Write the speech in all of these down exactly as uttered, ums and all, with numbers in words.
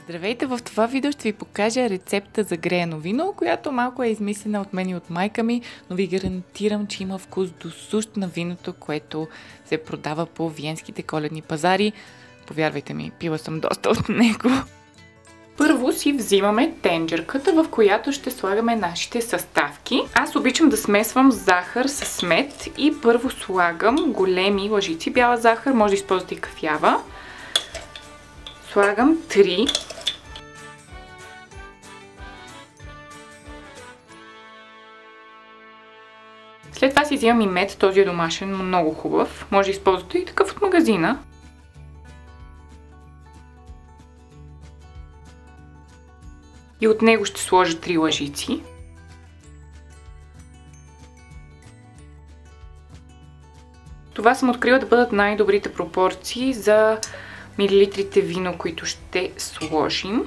Здравейте! В това видео ще ви покажа рецепта за греено вино, която малко е измислена от мен и от майка ми, но ви гарантирам, че има вкус досущ на виното, което се продава по виенските коледни пазари. Повярвайте ми, пила съм доста от него. Първо си взимаме тенджерката, в която ще слагаме нашите съставки. Аз обичам да смесвам захар с мед и първо слагам големи лъжици бяла захар, може да използвате и кафява. Слагам три. След това си взимам и мед, този е домашен, много хубав. Може да използвате и такъв от магазина. И от него ще сложа три лъжици. Това съм открила да бъдат най-добрите пропорции за милилитрите вино, които ще сложим.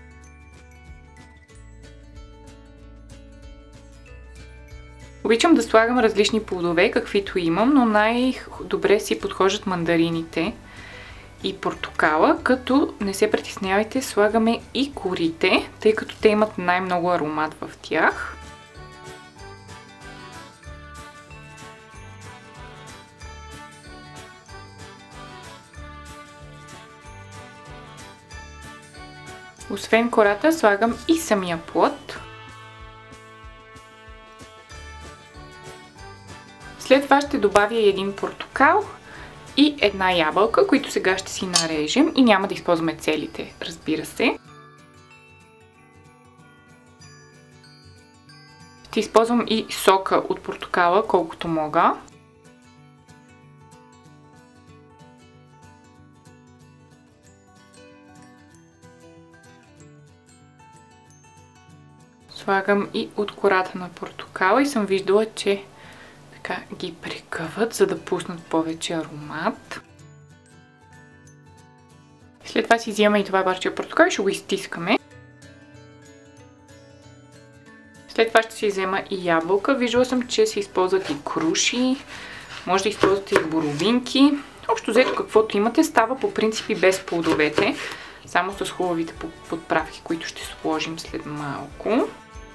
Обичам да слагам различни плодове, каквито имам, но най-добре си подхождат мандарините и портокала, като не се притеснявайте, слагаме и корите, тъй като те имат най-много аромат в тях. Освен кората, слагам и самия плод. След това ще добавя един портокал и една ябълка, които сега ще си нарежем и няма да използваме целите, разбира се. Ще използвам и сока от портокала, колкото мога. Слагам и от кората на портокала и съм виждала, че така ги прекъват, за да пуснат повече аромат. След това си взимаме и това парче портокал и ще го изтискаме. След това ще си взема и ябълка. Виждала съм, че се използват и круши. Може да използвате и боровинки. Общо взето каквото имате, става по принципи без плодовете. Само с хубавите подправки, които ще сложим след малко.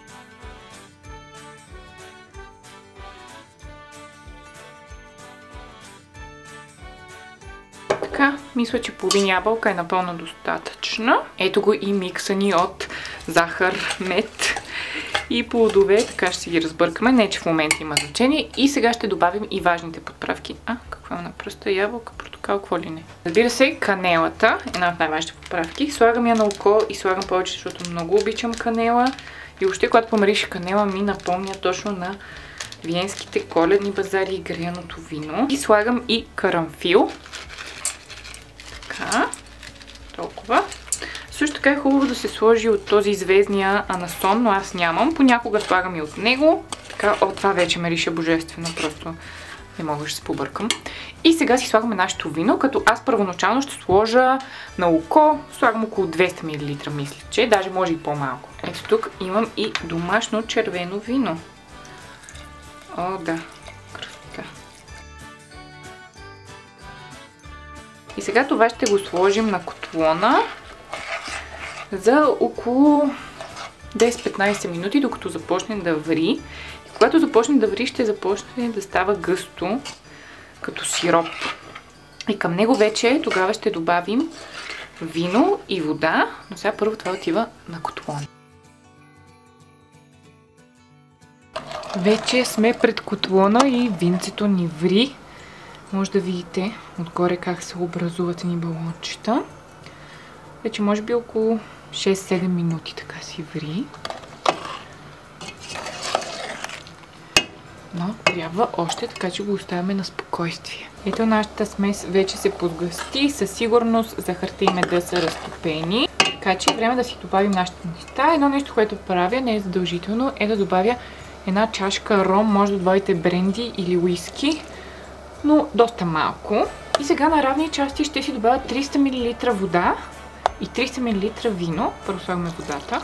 Така, мисля, че половин ябълка е напълно достатъчна. Ето го и микса ни от захар, мед и плодове. Така ще си ги разбъркаме. Не, че в момента има значение. И сега ще добавим и важните подправки. А, какво има на пръста? Ябълка, портокал, какво ли не? Разбира се, канелата. Една от най-важните подправки. Слагам я на око и слагам повече, защото много обичам канела. И въобще, когато помириша канела, ми напомня точно на виенските коледни базари и грееното вино. И слагам и карамфил. Така, толкова. Също така е хубаво да се сложи от този звездния анасон, но аз нямам. Понякога слагам и от него. Така, о, това вече мирише божествено, просто не мога да се побъркам. И сега си слагаме нашето вино, като аз първоначално ще сложа на око, слагам около двеста милилитра, мисля, че даже може и по-малко. Ето тук имам и домашно червено вино. О, да. И сега това ще го сложим на котлона за около десет-петнайсет минути, докато започне да вари. И когато започне да вари, ще започне да става гъсто, като сироп. И към него вече тогава ще добавим вино и вода, но сега първо това отива на котлон. Вече сме пред котлона и винцето ни ври. Може да видите отгоре как се образуват ни балончета. Вече може би около шест-седем минути така си ври. Но трябва още, така че го оставяме на спокойствие. Ето нашата смес вече се подгъсти. Със сигурност захарта и меда са разтопени. Така че е време да си добавим нашите неща. Едно нещо, което правя, не е задължително, е да добавя една чашка ром. Може да добавите бренди или уиски, но доста малко. И сега на равни части ще си добавя триста милилитра вода и триста милилитра вино. Първо слагаме водата.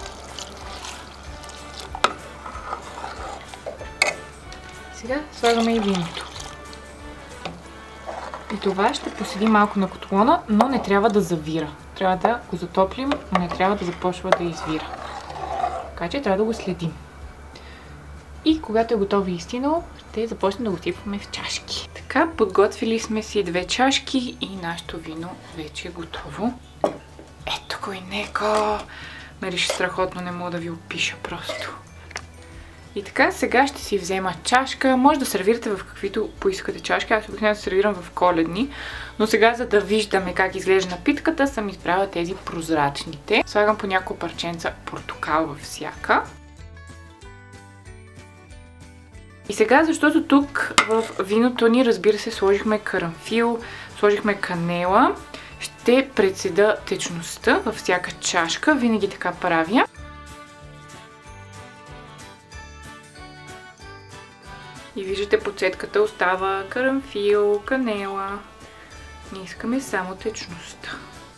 Сега слагаме и виното. И това ще поседи малко на котлона, но не трябва да завира. трябва да го затоплим, но не трябва да започва да извира. Така че трябва да го следим. И когато е готово и изстинало, ще започнем да го сипваме в чашки. Така, подготвили сме си две чашки и нашето вино вече е готово. Ето го и него! Мирише страхотно, не мога да ви опиша просто. И така, сега ще си взема чашка. Може да сервирате в каквито поискате чашки. Аз обикновено да сервирам в коледни. Но сега, за да виждаме как изглежда напитката, съм избрала тези прозрачните. Слагам по няколко парченца портокал във всяка. И сега, защото тук в виното ни, разбира се, сложихме карамфил, сложихме канела, ще прецеда течността във всяка чашка. Винаги така правя. И виждате, по цедката остава карамфил, канела. Не искаме само течността.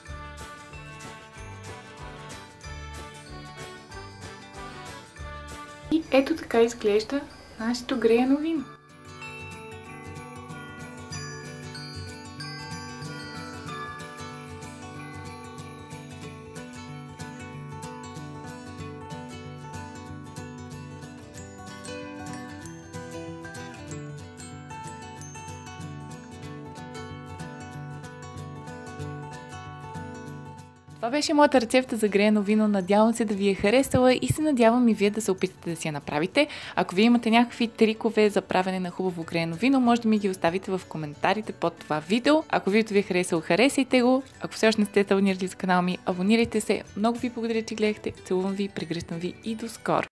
И ето така изглежда нашето греено вино. Това беше моята рецепта за греено вино. Надявам се да ви е харесала и се надявам и вие да се опитате да си я направите. Ако вие имате някакви трикове за правене на хубаво греено вино, може да ми ги оставите в коментарите под това видео. Ако видеото ви е харесало, харесайте го. Ако все още не сте се абонирали за канала ми, абонирайте се. Много ви благодаря, че гледахте. Целувам ви, прегръщам ви и до скоро!